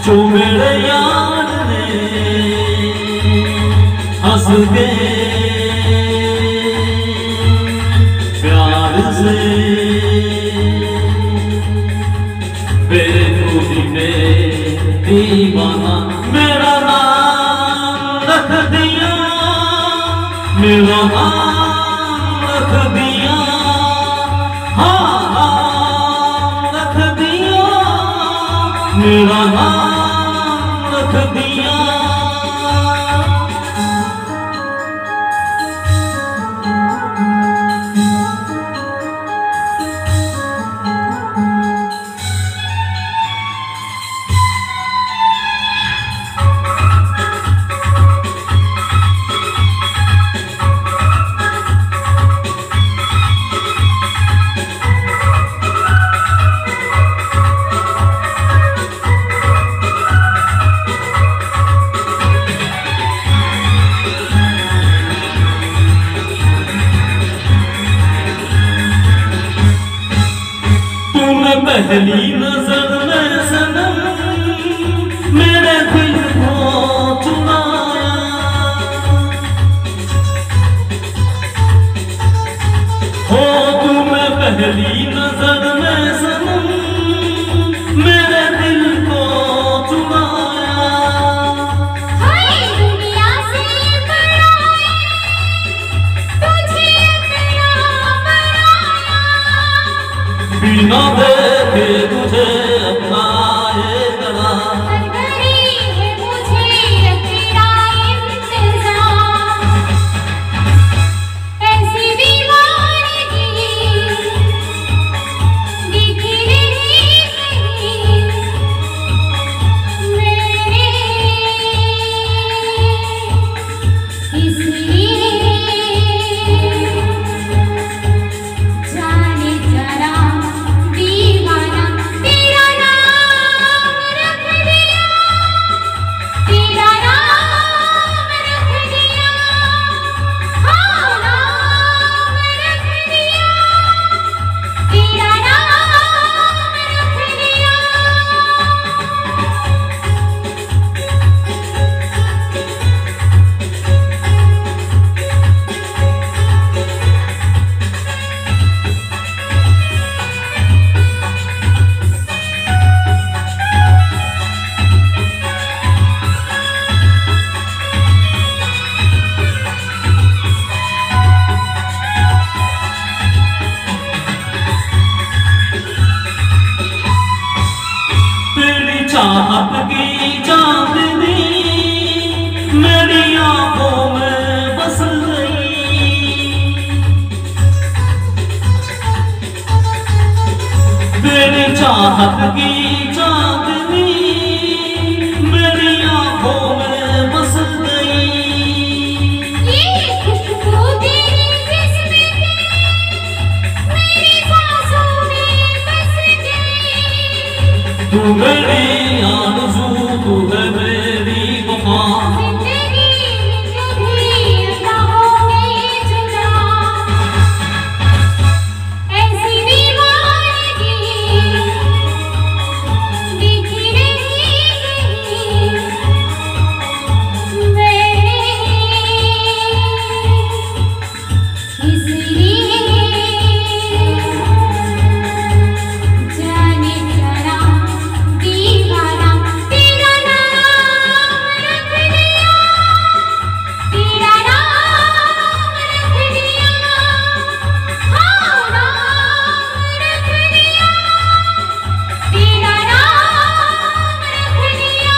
जो मेरे यार ने हंस के प्यार से बेखुदी में दीवाना मेरा नाम रख दिया, मेरा नाम रख दिया, हाँ नाम रख दिया, मेरा नाम रख दिया। पहली नजर में सनम मेरे दिल को चुराया, हो तुम्हें पहली नजर में सनम मेरे दिल को चुराया। दुनिया से बड़ा तुझे अपना बनाया, बिना तुझे अपना ये करा, है मुझे तेरा इंतजार, ऐसी दीवानगी दिख रही कहीं मेरे, इसलिए जाने जरा चाहत की चांदनी मेरी आंखों में बस गई, तेरी चाहत की चांदनी मेरी आंखों में बस गई। ये खुशबू तेरी जिस्म की मेरी सांसों में बस गई, तू मेरी आरज़ू, तू है मेरी वफ़ा, जिंदगी में कभी ना होंगे जुदा, ऐसी दीवानगी दिख रही कहीं मेरे, इसलिए जाने जरा दीवाना तेरा नाम रख दिया, तेरा नाम रख दिया, हाँ नाम रख दिया, तेरा नाम रख दिया।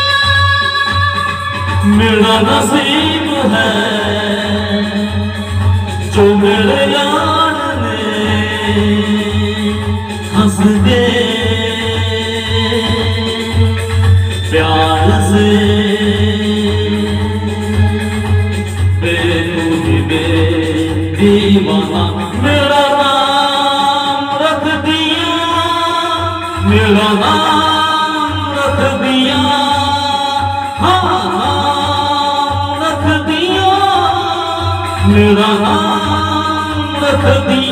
मेरा नसीब है जो मेरे यार ने हंस के प्यार से बेखुदी में दीवाना मेरा नाम रख दिया, मेरा नाम रख दिया, हाँ नाम रख दिया, मेरा नाम रख दिया।